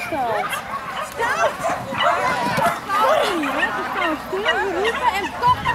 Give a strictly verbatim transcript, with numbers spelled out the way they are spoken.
Stout! Sorry, hè? We staan stil, we roepen en toch